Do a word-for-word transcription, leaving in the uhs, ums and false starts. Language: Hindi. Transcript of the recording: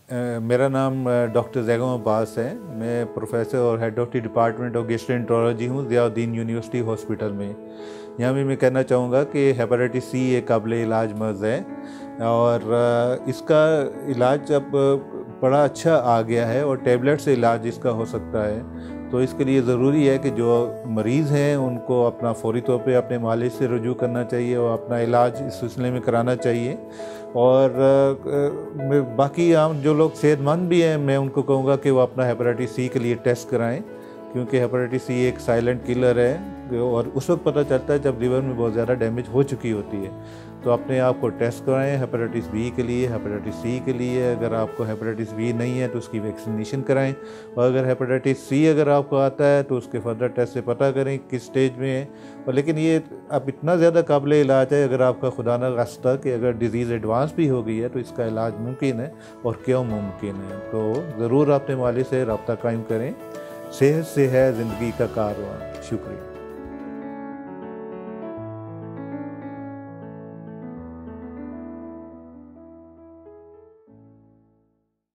Uh, मेरा नाम डॉक्टर ज़ैगम अब्बास है। मैं प्रोफेसर और head of the department of gastroenterology हूँ ज़ियाउद्दीन यूनिवर्सिटी हॉस्पिटल में। यहाँ भी मैं कहना चाहूँगा कि हेपेटाइटिस सी एक काबिल इलाज मर्ज़ है और इसका इलाज अब बड़ा अच्छा आ गया है और टैबलेट से इलाज इसका हो सकता है। तो इसके लिए ज़रूरी है कि जो मरीज़ हैं उनको अपना फौरी तौर पे अपने मालिज से रुजू करना चाहिए और अपना इलाज इस सिलसिले में कराना चाहिए। और बाकी आम जो लोग सेहतमंद भी हैं, मैं उनको कहूँगा कि वो अपना हेपेटाइटिस सी के लिए टेस्ट कराएं, क्योंकि हेपेटाइटिस सी एक साइलेंट किलर है और उस वक्त पता चलता है जब लिवर में बहुत ज़्यादा डैमेज हो चुकी होती है। तो अपने आप को टेस्ट कराएं हेपेटाइटिस बी के लिए, हेपेटाइटिस सी के लिए। अगर आपको हेपेटाइटिस बी नहीं है तो उसकी वैक्सीनेशन कराएं, और अगर हेपेटाइटिस सी अगर आपको आता है तो उसके फर्दर टेस्ट से पता करें किस स्टेज में है। और लेकिन ये अब इतना ज़्यादा काबिल इलाज है, अगर आपका खुदा न खास्ता कि अगर डिज़ीज़ एडवांस भी हो गई है तो इसका इलाज मुमकिन है और क्यों मुमकिन है। तो ज़रूर अपने मालिज से रब्ता कायम करें। सेहत से है ज़िंदगी का कारवां। शुक्रिया।